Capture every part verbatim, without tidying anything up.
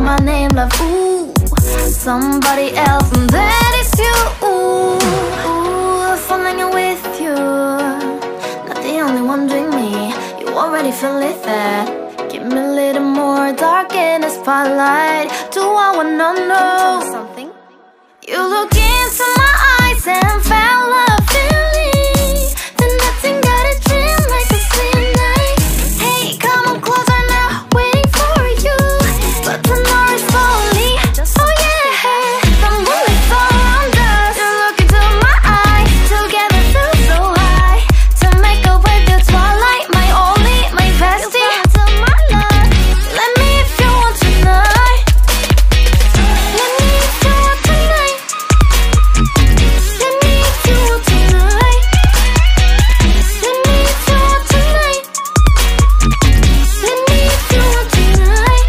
my name, love, ooh. Somebody else, and that is you, ooh. Ooh, falling in with you. Not the only one doing me. You already feel it there. Give me a little more dark in the spotlight. Do I wanna know something? You look into my eyes and found love feeling. Then nothing got a dream like a same night. Hey, come on closer now, waiting for you. But the door is slowly, oh yeah. The moonlight's all around us. You look into my eyes, together feel so high. To make up with the twilight, my only, my bestie. You fall into my love. Let me if you want tonight. Let me if you want tonight. Let me if you want tonight. Let me if you want tonight. Let me if you want tonight.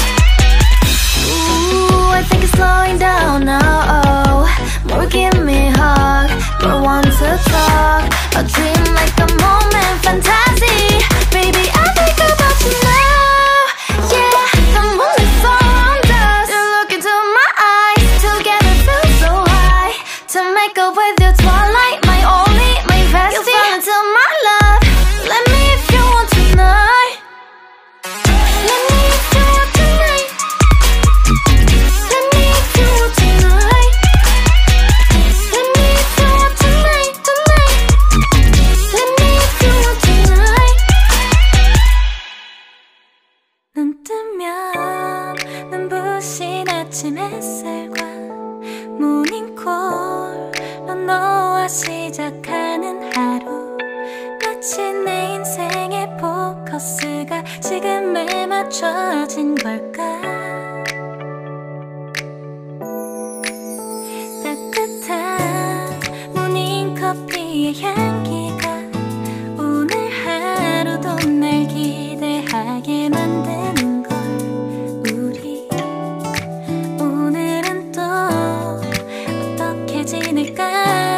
Ooh, I think it's slowing down now. Oh, more give me a hug, more want to talk. A dream like a moment, fantasy. Baby, I think about you now. Yeah, the moonlight's all around us. You look into my eyes, together feel so high. To make up with your twilight, my only, my bestie. You fall into my love. Let me if you want tonight. Let me if you want tonight. Let me if you want tonight. Let me if you want tonight, tonight. Let me if you want tonight. 눈 뜨면 눈부신 아침 햇살과 모닝콜로 너와 시작하는 하루. 마치 내 인생의 포커스가 지금에 맞춰진 걸까. 따뜻한 모닝커피의 향기가 오늘 하루도 날 기대하게 만드는 걸. 우리 오늘은 또 어떻게 지낼까.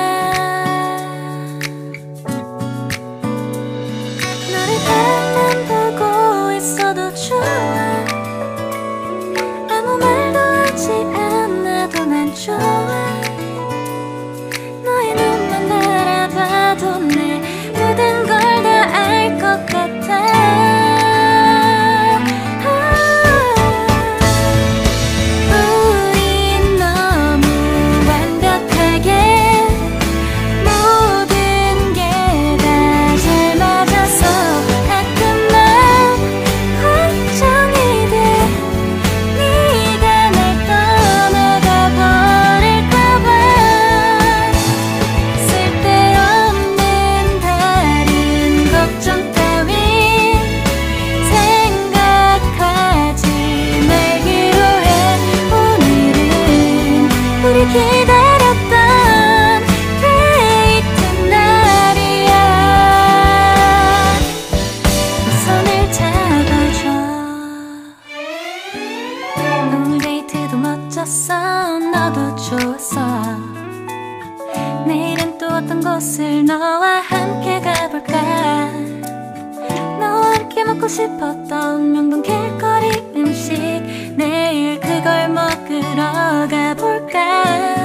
너를 바라만 보고 있어도 좋아. 아무 말도 하지 않아도 난 좋아. 너의 눈만 바라봐도 내 모든 걸 다 알 것 같아. 우린 너무 완벽하게 모든 게 다 잘 맞아서 가끔 난 걱정이 돼. 네가 날 떠나가 버릴까봐. 쓸데없는 다른 걱정 따윈 생각하지 말기로 해. 오늘은 우리 기다렸던 데이트 날이야. 내 손을 잡아줘. 오늘 데이트도 멋졌어. 너도 좋았어. 내일은 또 어떤 곳을 너와 함께 가볼까. 너와 함께 먹고 싶었던 명동 길거리 음식. 내일 그걸 먹으러 가볼까.